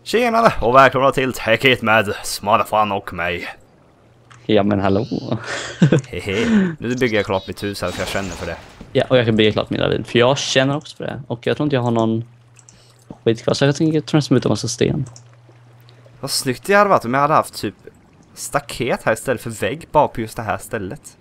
Tjenare och välkomna till Tech It med Smarafan och mig. Ja men hallå. Hehe. Nu bygger jag klart mitt hus här för jag känner för det. Ja, och jag kan bygga klart min ravin. För jag känner också för det. Och jag tror inte jag har någon skit kvar. Så jag tänker transmuta massa sten. Vad snyggt det hade varit om jag hade haft typ staket här istället för vägg bara på just det här stället.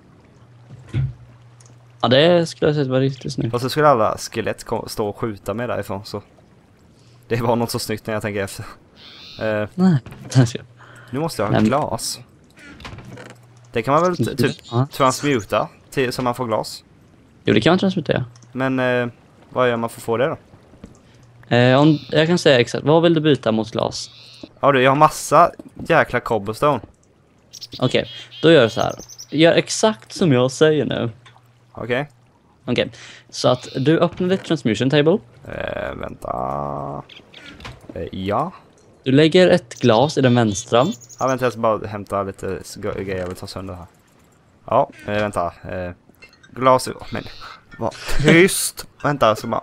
Ja, det skulle jag säga var riktigt snyggt. Och så skulle alla skelett stå och skjuta med därifrån så. Det var något så snyggt när jag tänker efter. Nej. Nu måste jag ha glas. Det kan man väl typ transmuta till, så man får glas. Jo, det kan man transmutera. Men vad gör man för att få det då? Om jag kan säga exakt. Vad vill du byta mot glas? Ja du, jag har massa jäkla cobblestone. Okej, då gör jag så här. Gör exakt som jag säger nu. Okej. Okej, så att du öppnar ditt transmutation table. Vänta. Ja. Du lägger ett glas i den vänstra. Ja, vänta, jag ska bara hämta lite grejer jag vill ta sönder här. Ja, vänta. Glas. Men, vad tyst. Vänta, så bara.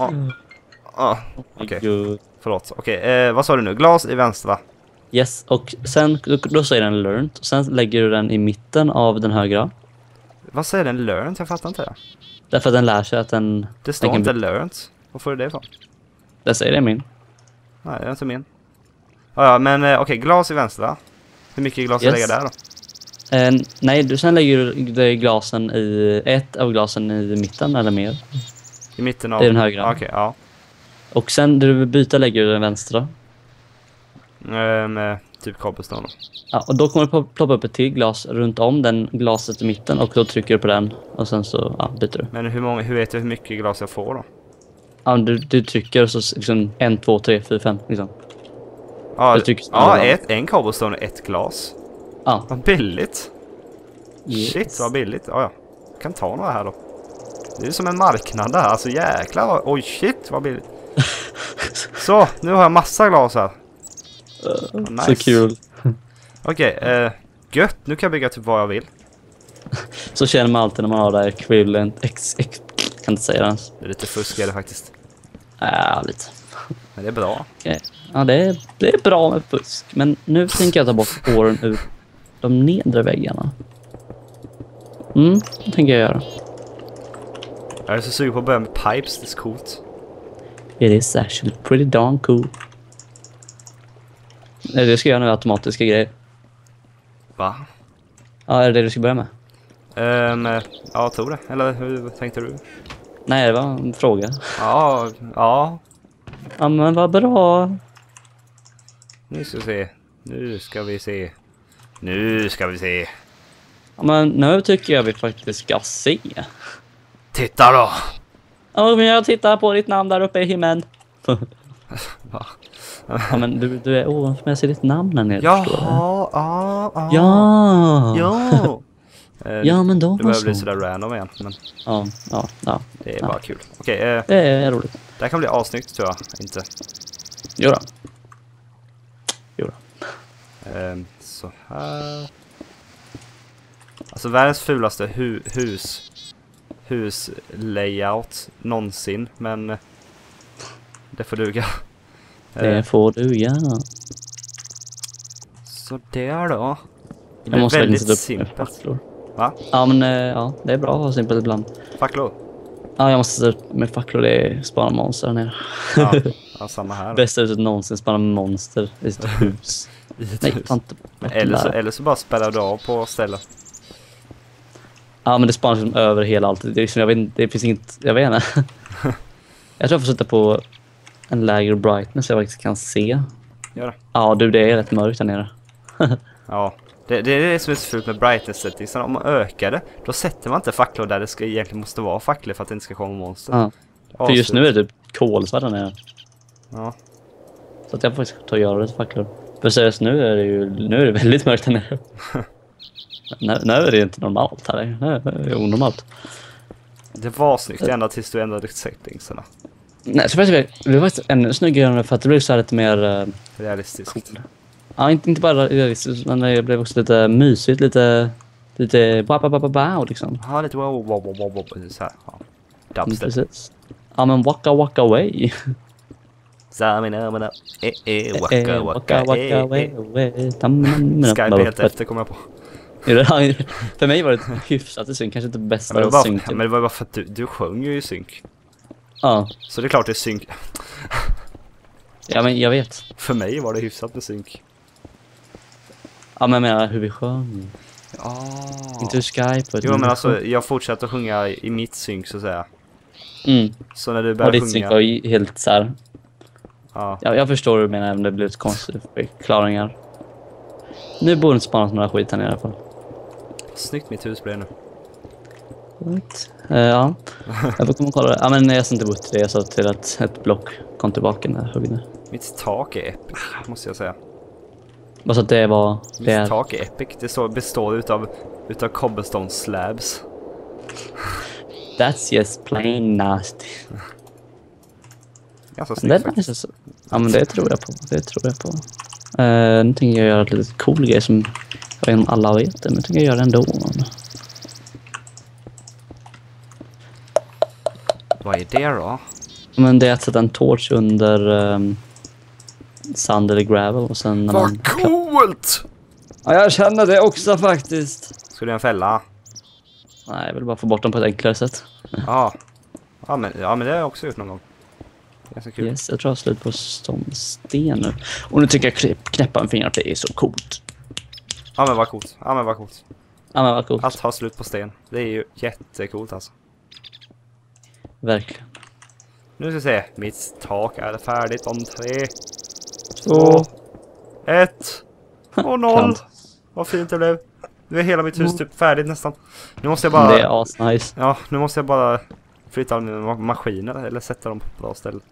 Okej. Förlåt. Okej, vad sa du nu? Glas i vänstra. Yes, och sen då säger den learned. Och sen lägger du den i mitten av den högra. Vad säger den learned? Jag fattar inte det. Därför att den lär sig att den... Det står inte learned. Vad får du det ifrån? Det säger det min. Nej, det är inte min. Ja, men okej, glas i vänstra. Hur mycket glas lägger där då? Nej, sen lägger du glasen i ett av glasen i mitten eller mer. I mitten av... Det är den högra. Okej, ja. Och sen när du vill byta lägger du den vänstra. Med typ cobblestone. Ja, och då kommer det ploppa upp ett till glas runt om den glaset i mitten och då trycker du på den och sen så byter du. Men hur vet jag hur mycket glas jag får då? Ja, du trycker så liksom 1, 2, 3, 4, 5 liksom. Ja, en cobblestone och ett glas. Ja. Vad billigt. Yes. Shit, vad billigt. Ja, jag kan ta några här då. Det är som en marknad där. Alltså jäklar. Oj, shit, vad billigt. Så, nu har jag massa glas här. Så Nice. kul. Okej, gött. Nu kan jag bygga typ vad jag vill. Så känner man alltid när man har det här equivalent. Kan inte säga det ens. Det är lite fusk är det faktiskt. Ja, lite. Men det är bra. Okay. Ja, det är bra med fusk. Men nu tänker jag ta bort spåren ur de nedre väggarna. Det tänker jag göra. Jag är så sugen på att börja med pipes. Det är coolt. It is actually pretty darn cool. Det ska jag göra nu, automatiska grejer. Va? Ja, är det du ska börja med? Ja, jag tror det. Eller hur tänkte du? Nej, det var en fråga. Ja. Ja, men vad bra. Nu ska vi se. Ja, men nu tycker jag vi faktiskt ska se. Titta då! Ja, men jag tittar på ditt namn där uppe i himlen. Va? Ja, men du är ovanför mig. Jag ser ditt namn här nere. Ja. Ja, men då det börjar bli sådär random igen. Men ja. det är bara kul. Okej, det är roligt. Det här kan bli avsnyggt tror jag. Inte. Jo då. Så här. Alltså världens fulaste huslayout någonsin. Men det får duga. Det får du gärna. Så där då. Jag måste väldigt simpelt. Va? Ja, men det är bra att ha simpelt ibland. Facklor? Ja, jag måste sätta upp med facklor. Det är spana monster här nere. Ja, samma här. Bästa huset någonsin, spana monster i sitt hus. Nej, inte. Eller så bara spärrar du av på stället. Ja, men det spanar liksom över hela allt. Det är liksom, jag vet inte, det finns inget, jag vet inte. Jag tror jag får sätta på en lägre brightness så jag faktiskt kan se. Gör det. Ja, det är rätt mörkt där nere. Ja, det är det som är så fult med brightness settings. Om man ökar det, då sätter man inte facklor där det egentligen måste vara facklor för att det inte ska komma monster. Ja. För just nu är det typ kolsvart där nere. Ja. Så att jag får faktiskt ta och göra det till facklor. För seriöst, nu är det väldigt mörkt där nere. Nu är det inte normalt här. Nu är det onormalt. Det var snyggt ända tills du ändrade settingsarna. Nej, så faktiskt, det var faktiskt ännu snyggare för att det blev så här lite mer... realistiskt. Cool. Ja, inte bara realistiskt, men det blev också lite mysigt, lite wow liksom. Ja, lite wow så här. Ja. Dubstep. Precis. Ja, men waka away. Samina, waka waka, Skype är helt efter, kommer jag på. För mig var det hyfsat i synk, kanske inte bästa synk. Men det var bara för att du sjöng ju i synk. Ja. Så det är klart det är synk. Ja, men jag vet. För mig var det hyfsat med synk. Ja, men jag menar hur vi sjöng. Inte hur Skype. Jo, men alltså jag fortsätter att sjunga i mitt synk, så att säga. Så när du börjar och ditt sjunga... synk var ju helt så här. Ja. Jag förstår hur du menar, även det blev ett konstigt förklaringar. Nu borde inte spana några skit här nere i alla fall. Snyggt mitt hus blev nu. Ja, jag får komma och kolla det. Ja, men jag sa inte bort det, jag sa till att ett block kom tillbaka när jag högg ner. Mitt tak är epic, måste jag säga. Bara så att det var... Mitt tak är epic, det består utav cobblestone slabs. That's just plain nasty. Ganska snyggt faktiskt. Så... Ja, men det tror jag på. Nu tänker jag göra ett litet cool grej som jag vet inte om alla vet det, men jag tänker göra det ändå. Vad är det då? Men det är att sätta en torch under sand eller gravel och sen... Vad coolt! Ja, jag känner det också faktiskt. Ska du göra en fälla? Nej, jag vill bara få bort dem på ett enklare sätt. Ja, men det har jag också gjort någon gång. Ganska kul. Yes, jag tror jag har slut på sten nu. Och nu tycker jag knäppa en finger att det är så coolt. Ja, men vad coolt. Ja, men vad coolt. Att ha slut på sten. Det är ju jättecoolt alltså. Verkligen. Nu ska vi se. Mitt tak är färdigt om 3, 2, 1 och 0. Vad fint det blev. Nu är hela mitt hus typ färdigt nästan. Nu måste jag bara... Det är asnice. Ja, nu måste jag bara flytta mina maskiner eller sätta dem på bra ställe.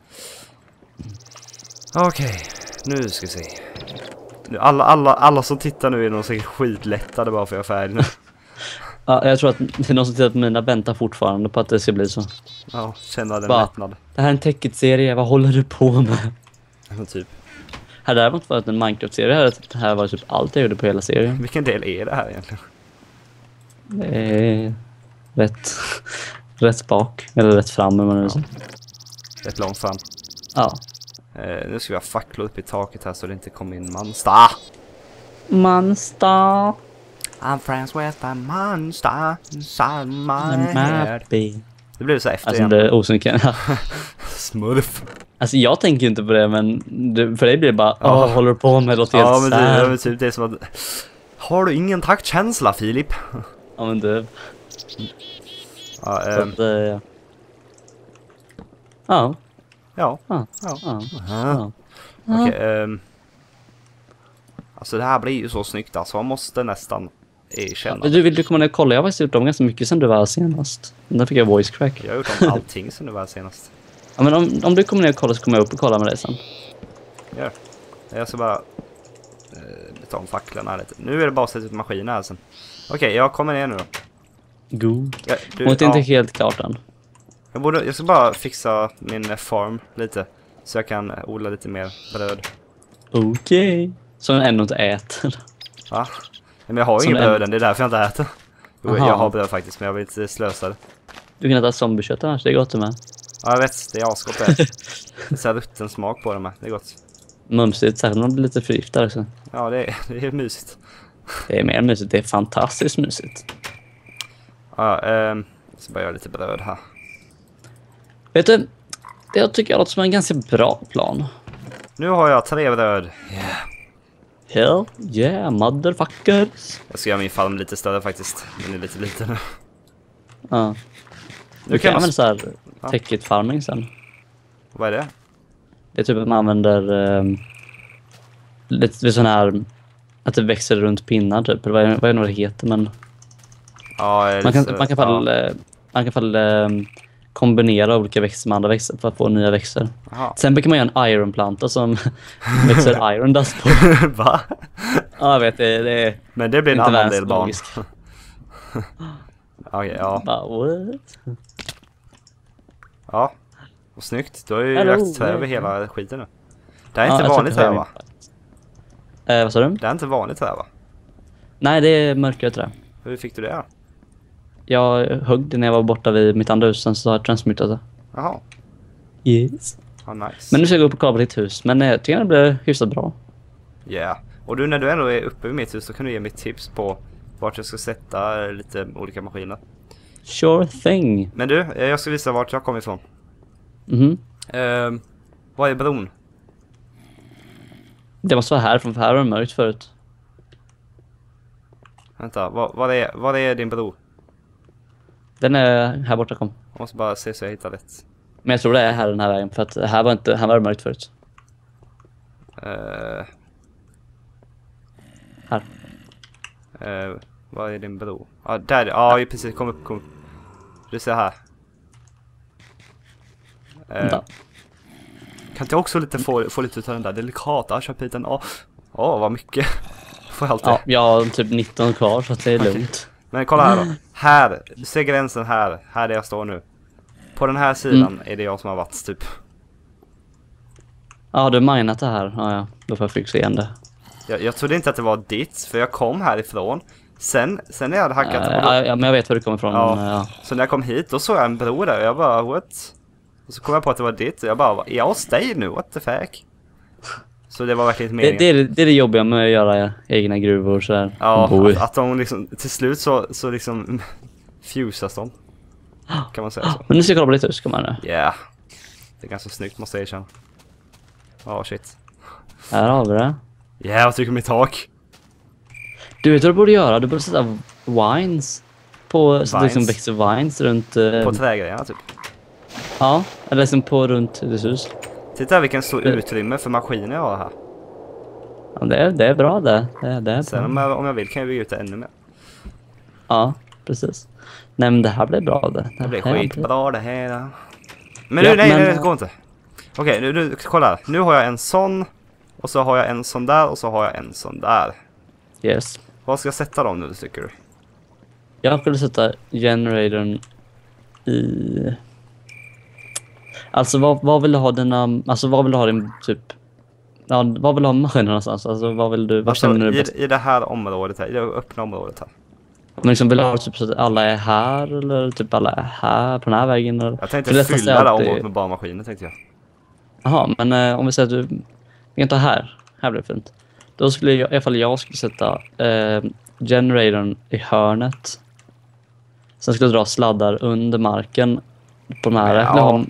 Okej, nu ska vi se. Nu, alla som tittar nu är nog säkert skitlättade bara för att jag är färdig nu. Ja, jag tror att det är någon som tittar på mina väntar fortfarande på att det ska bli så. Ja, känna den bara, lättnad. Det här är en Tekkit-serie, vad håller du på med? Ja, typ. Här däremot var det en Minecraft-serie, det här var typ allt jag gjorde på hela serien. Vilken del är det här egentligen? Det är rätt bak, eller rätt fram om man nu säger. Rätt långt fram. Ja. Nu ska vi ha facklor upp i taket här så det inte kommer in monster. Monster. I'm friends with a monster inside my head. Det blir så efter alltså, igen. Det är osynken. Smurf. Alltså jag tänker ju inte på det, men för dig blir det bara, håller du på med något helt ja, men typ det är som att... Har du ingen taktkänsla, Filip? Ja, men du... Ja, Okej, alltså det här blir ju så snyggt alltså. Man måste nästan erkänna. Vill du komma ner och kolla? Jag har faktiskt gjort dem ganska mycket sen du var senast. Där fick jag voice crack. Jag har gjort om allting sen du var senast. Ja, men om du kommer ner och kollar så kommer jag upp och kolla med dig sen. Ja. Jag ska bara ta om facklorna lite. Nu är det bara att sätta ut maskinen här sen. Okej, jag kommer ner nu då. God. Ja, det är inte helt klart än. Jag ska bara fixa min farm lite. Så jag kan odla lite mer bröd. Okej. Som jag ändå inte äter. Va? Men jag har ju ingen bröd än, det är därför jag inte äter. Jo, jag har bröd faktiskt, men jag vill inte slösa det. Du kan äta zombiekött annars, det är gott med. Ja, jag vet, det är asgott det. Det är så här rutten smak på det med, det är gott. Mumsigt, särskilt när man blir lite förgiftad också. Ja, det är mysigt. Det är mer mysigt, det är fantastiskt mysigt. Ja, jag ska bara göra lite bröd här. Vet du, jag tycker jag låter som en ganska bra plan. Nu har jag 3 bröd. Hell yeah, motherfuckers. Jag ska göra min farm lite större faktiskt. Den är lite liten nu. Ja. Du kan använda så här Tekkit farming sen. Vad är det? Det är typ att man använder lite sån här att det växer runt pinnar typ. Vad är det heter, men ja, man kan kombinera olika växter med andra växter för att få nya växter. Aha. Sen kan man göra en ironplanta som växer iron dust på. Va? Ja, jag vet det. Men det blir en annan del barn. Okej, ja. What? Ja, och snyggt. Du har ju lagt trä över hela skiten nu. Det är inte vanligt trä, va? Vad sa du? Det är inte vanligt trä, va? Nej, det är mörkare trä. Hur fick du det? Jag högg det när jag var borta vid mitt andra hus, sen så har jag transmutat det. Jaha. Yes. Ja, nice. Men nu ska jag gå upp och kolla på ditt hus. Men jag tycker det blir hyfsat bra. Ja. Yeah. Och du, när du ändå är uppe vid mitt hus så kan du ge mig tips på vart jag ska sätta lite olika maskiner. Sure thing. Men du, jag ska visa vart jag kommer ifrån. Vad är bron? Det måste vara här, för här var det mörkt förut. Vänta, vad är din bro? Den är här borta, kom. Jag måste bara se så jag hittar rätt. Men jag tror det är här den här vägen, för att här var det mörkt förut. Här. Vad är din bro? Ja, där. Ja, precis. Kom upp. Du ser här. Kan jag också lite få lite utav den där delikata köpbiten? Vad mycket. Får jag alltid. Ja, jag har typ 19 kvar så att det är lugnt. Men kolla här då. Här, du ser gränsen här. Här där jag står nu. På den här sidan är det jag som har varit typ. Ja, du har minat det här. Ja. Då får jag fixa igen det. Jag trodde inte att det var ditt, för jag kom härifrån. Sen när jag hade hackat... Ja, men jag vet var du kommer ifrån. Ja. Men, ja. Så när jag kom hit, då såg jag en bro där och jag bara, what? Och så kom jag på att det var ditt och jag bara, är jag hos dig nu? What the fuck? Så det var verkligen inte meningen. Det är det jobbiga med att göra egna gruvor så här. Ja, att de liksom, till slut så liksom fusas de. Kan man säga så. Men nu ska jag kolla på ditt hus, kommer nu. Ja. Yeah. Det är ganska snyggt, måste jag erkänna. Shit. Här har vi det. Ja, jag tycker mitt tak. Du vet vad du borde göra? Du borde sätta vines på, så det liksom växer vines runt... På trägrejerna typ. Ja, eller liksom på runt ditt hus. Titta vilken stor utrymme för maskiner jag har här. Ja, det är bra det. Det är sen bra. om jag vill kan jag bygga ut det ännu mer. Ja, precis. Nej, men det här blir bra det. Det blir skitbra det här. Men nu, nej, det går inte. Okej, nu kolla här. Nu har jag en sån. Och så har jag en sån där. Och så har jag en sån där. Yes. Vad ska jag sätta dem nu, tycker du? Jag skulle sätta generatorn i... Alltså vad vill du ha dina... Alltså vad vill du ha din typ... Ja, vad vill du ha maskinen någonstans? Alltså vad vill du... Vad känner du bäst? I det här området här. I det öppna området här. Men liksom vill du ha typ så att alla är här? Eller typ alla är här på den här vägen? Eller? Jag tänkte fylla det området med bara maskiner, tänkte jag. Jaha, men om vi säger att du... Vi kan ta här. Här blir det fint. Då skulle jag, i alla fall jag skulle sätta generatorn i hörnet. Sen skulle jag dra sladdar under marken på de här.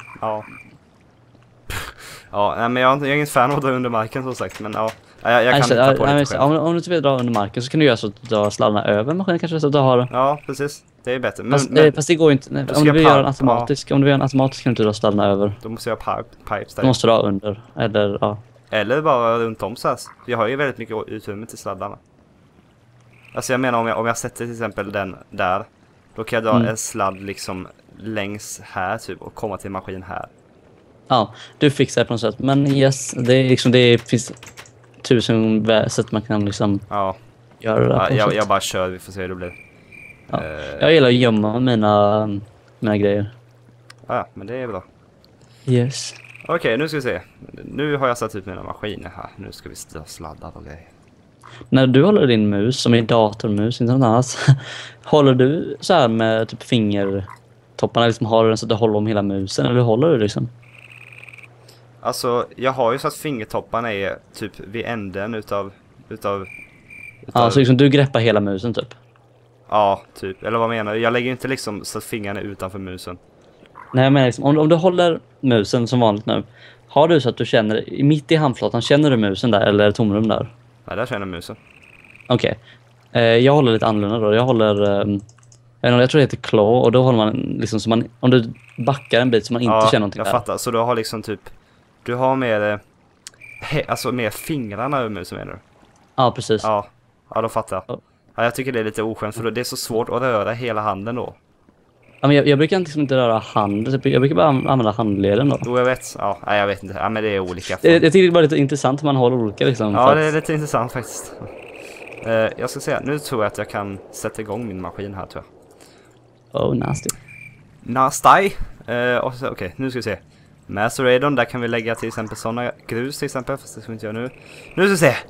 Ja, men jag är ingen fan av att dra under marken, som sagt. Men jag kan hitta på det själv. Om du inte vill dra under marken så kan du göra så att du drar sladdarna över maskinen kanske, så att du har... Ja, precis. Det är bättre. Fast det går inte. Om du vill göra en automatisk, om du vill göra en automatisk kan du inte dra sladdarna över. Då måste jag ha pipes där. Du måste dra under. Eller, ja. Eller bara runt om så här. Jag har ju väldigt mycket utrymme till sladdarna. Alltså jag menar om jag sätter till exempel den där. Då kan jag dra en sladd liksom längs här typ och komma till en maskin här. Ja, du fixar det på något sätt. Men yes, det är liksom, det finns 1000 sätt man kan liksom göra det på. Jag bara kör, vi får se hur det blir. Ja. Jag gillar att gömma mina grejer. Ja, men det är bra. Yes. Okej, nu ska vi se. Nu har jag satt ut mina maskiner här. Nu ska vi sladda och grejer. När du håller din mus, som är datormus, inte något annat, håller du så här med typ fingertopparna, liksom har du den så att du håller om hela musen, eller håller du liksom? Alltså, jag har ju så att fingertopparna är typ vid änden utav Ja, så liksom du greppar hela musen typ? Ja, typ. Eller vad menar du? Jag lägger inte liksom så att fingrarna är utanför musen. Nej, men liksom, om du håller musen som vanligt nu, har du så att du känner, mitt i handflatan, känner du musen där eller är det tomrum där? Nej, där känner jag musen. Okej. Jag håller lite annorlunda då. Jag håller, jag tror det heter claw, och då håller man liksom så man, om du backar en bit så man inte känner någonting jag där. Fattar. Så du har liksom typ, du har mer, alltså mer fingrarna över musen, menar du? Ja, precis. Ja, då fattar jag. Ja, jag tycker det är lite oskönt för det är så svårt att röra hela handen då. Ja, men jag brukar liksom inte röra handen. Jag brukar bara använda handleden då. Jo, jag vet. Ja, nej, jag vet inte. Ja, men det är olika. Jag tycker det är bara lite intressant att man håller olika liksom. Ja, det är lite intressant faktiskt. Jag ska säga, nu tror jag att jag kan sätta igång min maskin här, tror jag. Oh, nasty. Nasty. Okej, nu ska vi se. Maceradon, där kan vi lägga till exempel sådana grus till exempel, fast det ska vi inte göra nu. Nu ska vi se.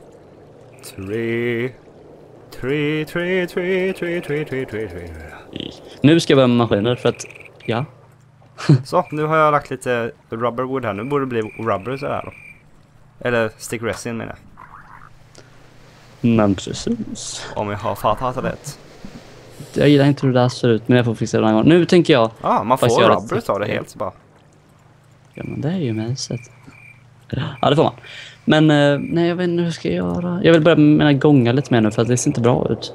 3. Nu ska jag börja med maskiner för att, ja. Så, nu har jag lagt lite rubberwood här. Nu borde det bli rubber så här då. Eller stick resin menar jag. Men precis. Om jag har fattat rätt. Jag gillar inte hur det där ser ut, men jag får fixa det en gång. Nu tänker jag... Ja, man faktiskt får göra rubber av det helt så bara. Ja, men det är ju mysigt. Ja, det får man. Men nej, jag vet inte hur ska jag göra. Jag vill börja med mina gångar lite mer nu för att det ser inte bra ut.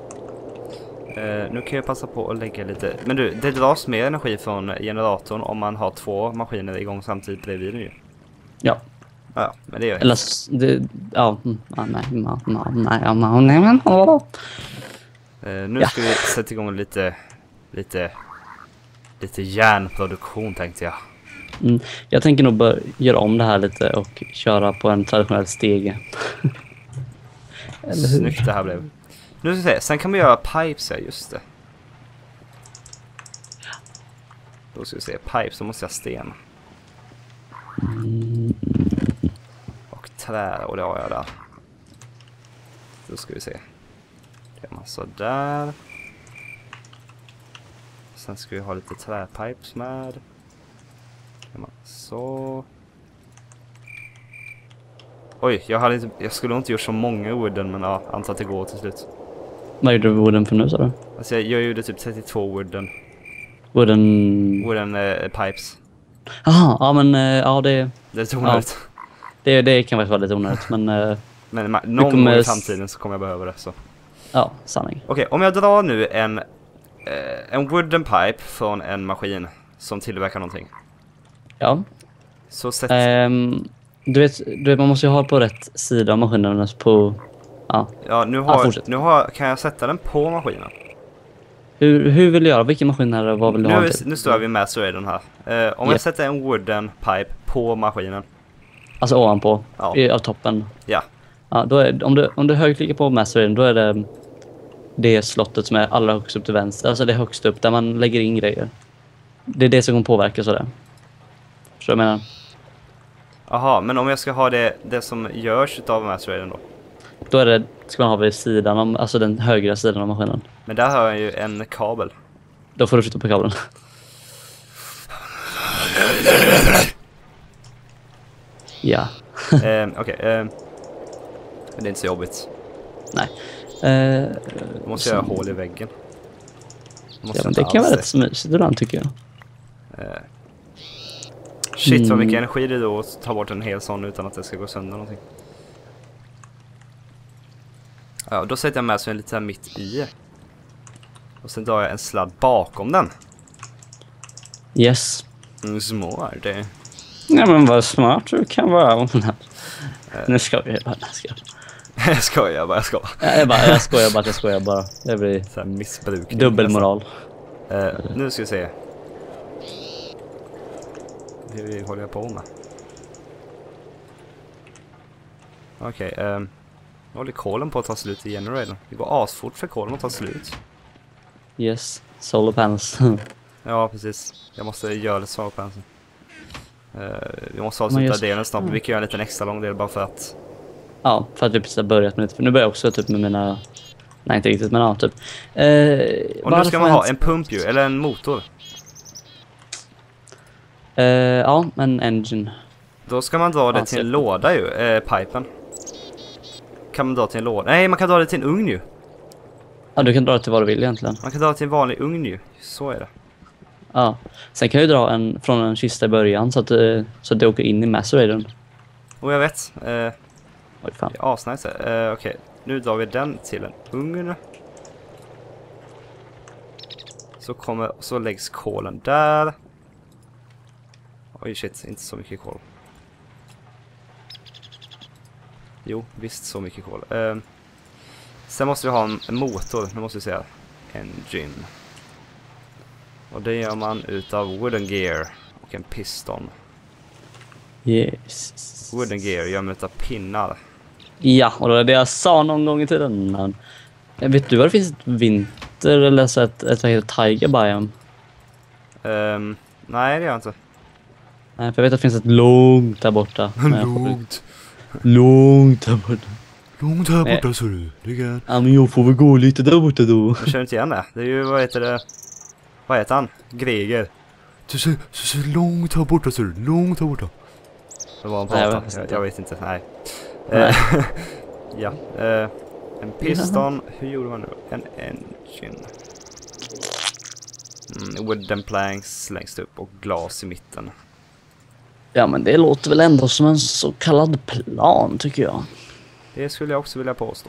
Nu kan jag passa på att lägga lite... Men du, det dras mer energi från generatorn om man har 2 maskiner igång samtidigt bredvid nu ju. Ja. Ja, men det gör jag. Eller det... Ja, Nu ska vi sätta igång lite järnproduktion tänkte jag. Jag tänker nog börja göra om det här lite och köra på en traditionell stege. Eller hur? Snyggt det här blev. Nu ska vi se, sen kan vi göra pipes här, just det. Då ska vi se, pipes, så måste jag sten. Och trä, och det har jag där. Då ska vi se. Det är massa där. Sen ska vi ha lite träpipes med. Så. Oj, jag skulle inte gjort så många wooden, men ja, antar att det går till slut. Vad gjorde du wooden för nu, sa du? Alltså jag gjorde typ 32 wooden pipes. Jaha, ja men ja det är onödigt. Det kan vara lite onödigt, men Men någon gång i framtiden så kommer jag behöva det så. Ja, sanning. Okej, om jag drar nu en wooden pipe från en maskin som tillverkar någonting. Ja. Så du vet man måste ju ha på rätt sida av maskinen på ja, kan jag sätta den på maskinen. Hur vill du göra? Vilken maskin är det? Vad vill du ha? Nu står vi med så är den här. Om jag sätter en wooden pipe på maskinen. Alltså ovanpå, ja. Av toppen. Ja. Ja, då är, om du högerklickar på Mastering, då är det slottet som är allra högst upp till vänster. Alltså det är högst upp där man lägger in grejer. Det är det som kommer påverka sådär. Så jag menar. Jaha, men om jag ska ha det som görs utav Mastering då? Då ska man ha vid sidan om, alltså den högra sidan av maskinen. Men där har jag ju en kabel. Då får du flytta på kabeln. Ja. Okej. Men det är inte så jobbigt. Nej. Då måste jag göra hål i väggen. Ja, men det kan vara rätt smysigt ibland tycker jag. Shit vad mycket energi det är då att ta bort en hel sån utan att det ska gå sönder någonting. Ja, då sätter jag med så en lite här mitt i. Och sen drar jag en sladd bakom den. Yes. Smart det. Ja men vad smart du kan vara. Nu ska jag bara. Jag skojar bara. Jag skojar bara. Det blir så här missbruk. Dubbelmoral. Nu ska vi se. Hur håller jag på med? Okej, nu håller kolen på att ta slut i generatorn. Det går asfort för kolen att ta slut. Yes, solar panels. Ja, precis. Jag måste göra lite solar panels. Vi måste avsluta delen snart. Vi kan göra en liten extra lång del bara för att... Ja, för att vi precis har börjat med lite. För nu börjar jag också typ med mina... Nej, inte riktigt, men ja, typ. Och nu ska man ha en pump ju, eller en motor. Ja, en engine. Då ska man dra det till en låda ju, pipen. Kan man dra till en låda? Nej, man kan dra det till en ugn ju. Ja, du kan dra det till vad du vill egentligen. Man kan dra det till en vanlig ugn ju, så är det. Ja, sen kan jag ju dra från en kista i början så att det åker in i Maceratorn. Och jag vet. Oj, fan. Det är asnice. Okej, nu drar vi den till en ugn. Så läggs kolen där. Oj shit, inte så mycket kol. Jo, visst så mycket kol. Sen måste vi ha en motor. Nu måste vi säga engine. Och det gör man utav wooden gear och en piston. Yes. Wooden gear gör man utav pinnar. Ja, och det är det jag sa någon gång i tiden. Vet du vad det finns ett vinter eller så ett vad heter tiger biome? Nej, det gör jag inte. Nej, för jag vet att det finns ett långt där borta. Långt där borta. Långt här borta så du. Ja, men jag får väl gå lite där borta då. Jag känner inte igen det. Det är ju, vad heter han? Greger. Du ser långt här borta, ser du. Långt här borta. Det var en prata. Jag vet inte, nej. Ja, en piston. Hur gjorde man nu? En engine. Wooden planks längst upp och glas i mitten. Ja, men det låter väl ändå som en så kallad plan, tycker jag. Det skulle jag också vilja påstå.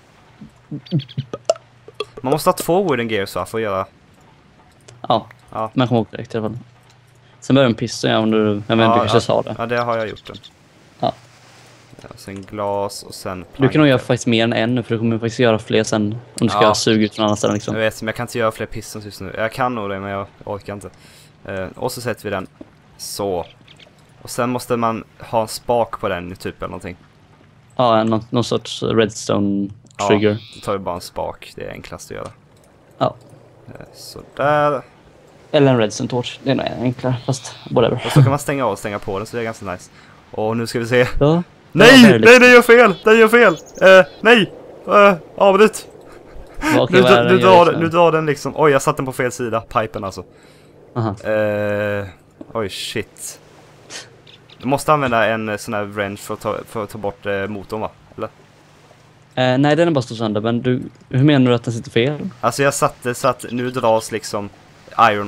Man måste ha 2 wooden gears för att göra. Ja, Ja. men jag kommer ihåg direkt i alla fall. Sen börjar en piston, ja, om du kanske sa det. Ja, det har jag gjort den. Ja. Sen glas och sen Du kan nog göra faktiskt mer än en nu, för du kommer faktiskt göra fler sen om du ska suga ut från andra ställen liksom. Jag vet, men jag kan inte göra fler pistons just nu. Jag kan nog det, men jag orkar inte. Och så sätter vi den så. Och sen måste man ha en spak på den typ eller någonting. Ja, någon sorts redstone trigger. Ja, då tar vi bara en spak. Det är enklast att göra. Ja. Så där. Eller en redstone torch. Det är nog enklare, fast whatever. Och så kan man stänga av och stänga på den, så det är ganska nice. Och nu ska vi se. Ja. Nej! Nej, den gör fel! Den gör fel! Nej! Avbryt! Okay, nu drar den liksom. Oj, jag satt den på fel sida. Pipen alltså. Aha. Oj, shit. Du måste använda en sån här wrench för att ta bort motorn, va? Eller? Nej, den är bara stå sönder. Men hur menar du att den sitter fel? Alltså jag satte så att nu dras liksom iron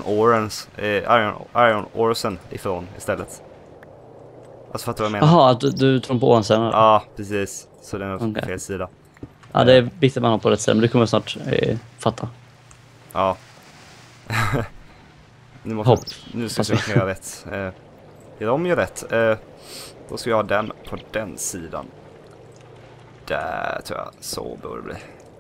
oresen ifrån istället. Alltså fattar du vad jag menar? Jaha, du tror på åren sen? Ja, precis. Så den är på fel sida. Ja, det är viktigt att man har på rätt sida, men du kommer snart fatta. Ja. Nu ska vi göra rätt. De gör rätt. Då ska jag ha den på den sidan. Där tror jag. Så bör det bli.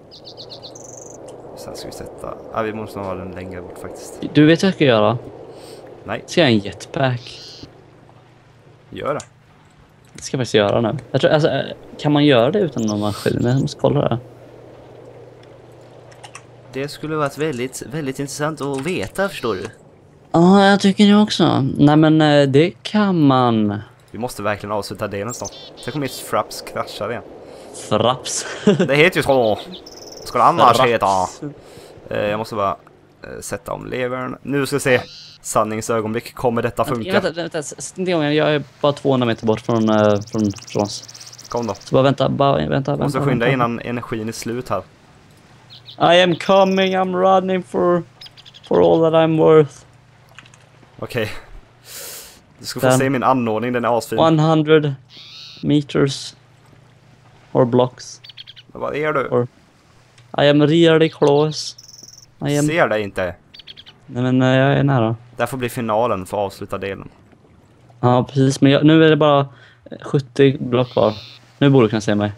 Sen ska vi sätta... Ja, vi måste ha den längre bort faktiskt. Du vet vad jag ska göra? Nej. Ska jag en jetpack? Gör det. Det ska jag faktiskt göra nu. Jag tror, alltså, kan man göra det utan någon maskin? Jag måste kolla det. Det skulle varit väldigt, väldigt intressant att veta, förstår du. Ja, jag tycker det också. Nej, men det kan man. Vi måste verkligen avsluta delen snart. Sen kommer ett fraps kraschar igen. Fraps. Det heter ju så. Ska det annars heta? Jag måste bara sätta om levern. Nu ska vi se. Sanningsögonblick. Kommer detta funka? Vänta. Jag är bara 200 meter bort från oss. Kom då. Så bara vänta. Måste skynda innan energin är slut här. I am coming. I'm running for all that I'm worth. Okej. Du ska få se min anordning, den är asfin. 100 meters or blocks. Vad är du? I am really close. Ser dig inte. Nej, men jag är nära. Det här får bli finalen för att avsluta delen. Ja, precis. Men nu är det bara 70 block kvar. Nu borde du kunna se mig.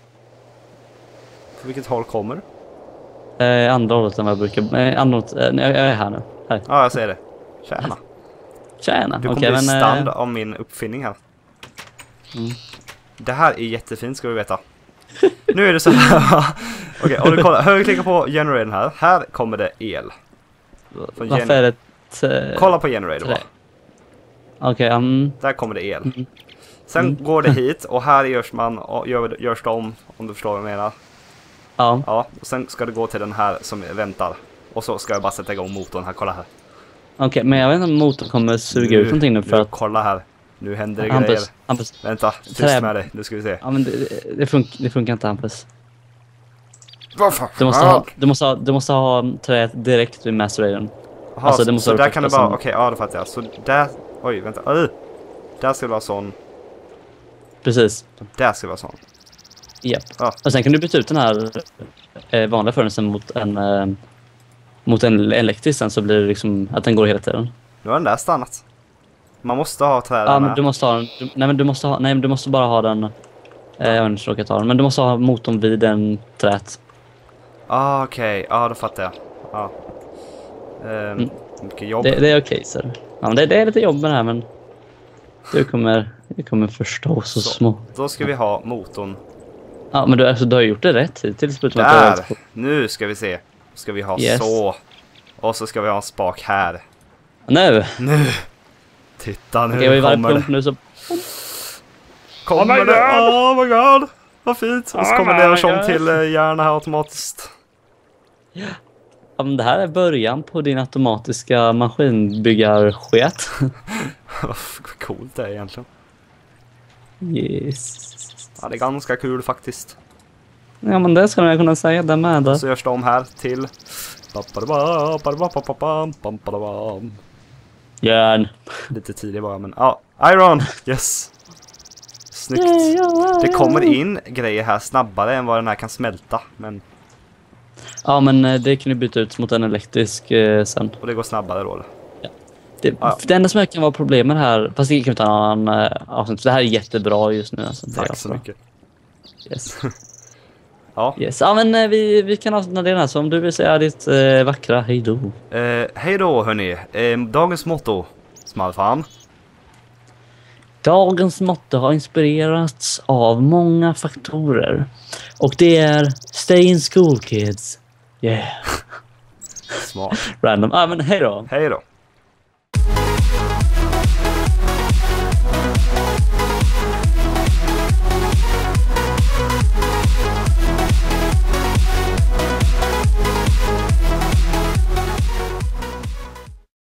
På vilket håll kommer du? Andra hållet än vad jag brukar. Jag är här nu. Här. Ja, jag ser det. Tjena. Du kommer bli stand av min uppfinning här. Det här är jättefint, ska vi veta. Nu är det så här. Okej, om du kollar, högerklicka på generatorn här. Här kommer det el. Varför är det kolla på generator bara. Okej, där kommer det el. Sen går det hit och här görs det om du förstår vad jag menar. Ja. Ja, och sen ska det gå till den här som väntar. Och så ska jag bara sätta igång motorn här, kolla här. Okej, men jag vet inte om motorn kommer suga ut någonting nu för att... Kolla här. Nu händer det grejer. Hampus. Vänta, tyst med dig. Nu ska vi se. Ja, men det funkar inte, Hampus. Varför? Du måste ha träet direkt vid maceratorn. Alltså, det måste så där kan det bara... Okej, ja, det fattar jag. Så där... Oj, vänta. Där ska det vara sån. Precis. Där ska det vara sån. Japp. Ja. Och sen kan du byta ut den här vanliga furnasen mot en elektrisk, sen så blir det liksom att den går hela tiden. Nu har den där stannat. Man måste ha träden. Ja, men du måste ha den. Du måste bara ha den. Jag vet inte hur jag tar den, men du måste ha motorn vid den trät. Okej. Ja, då fattar jag. Ja. Mycket jobb. Det är okej, så. Ja, men det är lite jobb med det här, men du kommer förstå så små. Då ska vi ha motorn. Ja, men du har gjort det rätt hittills. Där! Nu ska vi se. Ska vi ha så. Och så ska vi ha en spak här. Nu! Titta, nu kommer det. Nu så... Kommer det? Oh my god! Vad fint! Och så kommer det som till hjärna här automatiskt. Ja, men det här är början på din automatiska maskinbyggarsket. Vad coolt det är egentligen. Yes. Ja, det är ganska kul faktiskt. Ja, men det ska jag kunna säga det med. Så görs de här till... Järn. Lite tidigt bara, men ja. Iron! Yes! Snyggt. Det kommer in grejer här snabbare än vad den här kan smälta. Men... Ja, men det kan du byta ut mot en elektrisk sen. Och det går snabbare då. Det enda som kan vara problemet här, fast det kan vi ta en annan avsnitt. Det här är jättebra just nu. Alltså. Tack så mycket. Yes. Ja. Yes. Ja, men vi kan avsluta det här. Så om du vill säga ditt vackra hejdå. Hej då hörni. Dagens motto, Smalfan. Dagens motto har inspirerats av många faktorer. Och det är Stay in school kids. Yeah. Smart. Random. Ja, men hej då. Hej då.